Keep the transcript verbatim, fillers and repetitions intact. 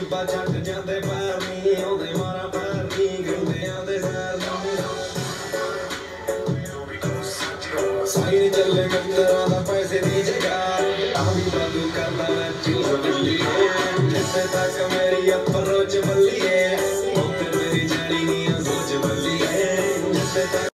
ਬੀਬਾ ਛੱਡ ਜਾਂਦੇ ਪੈਰ ਨੀ ਆਉਂਦੇ ਮਾਰਾ ਪੈਰ ਨੀ ਗੰਡਿਆਂ ਦੇ ਸੈਰ ਸਾਈਨ ਚੱਲੇ ਕੰਦਰਾਂ ਦਾ ਪੈਸੇ ਦੀ ਜਗਾਰ ਆ ਵੀ ਬਾਦੂ ਕਰਦਾ ਮੈਂ ਚੀਜ਼ ਬੱਲੀਏ ਜਿੱਥੇ ਤੱਕ ਮੇਰੀ ਅਪਰੋਚ ਬੱਲੀਏ